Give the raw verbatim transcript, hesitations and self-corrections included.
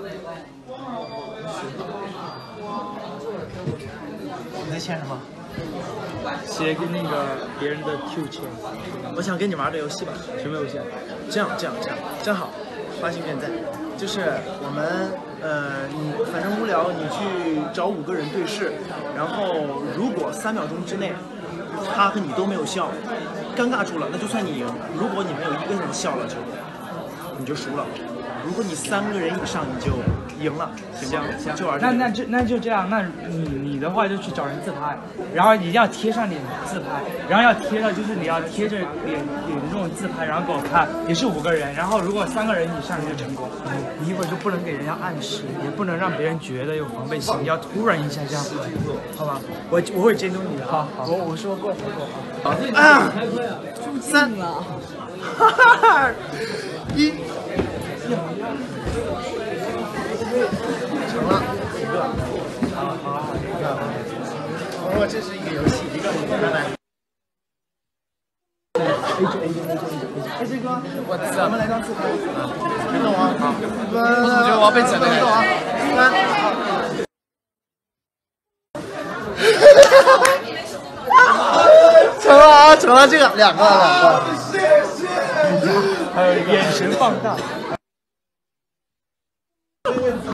你在签什么？ 写给那个别人的 Q 签。 我想跟你玩个游戏吧。 什么游戏啊？ 这样这样这样，正好，发行员在，就是我们呃，你反正无聊，你去找五个人对视，然后如果三秒钟之内，他和你都没有笑，尴尬住了，那就算你赢；如果你没有一个人笑了，就你就输了。如果你三个人以上，你就赢了，行吗？ 行， 就玩那那就那就这样，那你你的话就去找人自拍，然后一定要贴上脸自拍，然后要贴上就是你要贴着脸脸的这种自拍，然后给我看，也是五个人，然后如果三个人以上你就成功。你一会儿就不能给人家暗示，也不能让别人觉得有防备心，你要突然一下这样，好吧？我我会监督你的，好好，我我说过好过，好啊，三，哈哈，一。成了一个，好好好，一个。我说这是一个游戏，一个拜拜。A J A J A J A J 哥，我咱们来张自拍，别动啊！好，我总觉得我要被整的感觉。三，成了啊，成了这个两个两个。 还有眼神放大。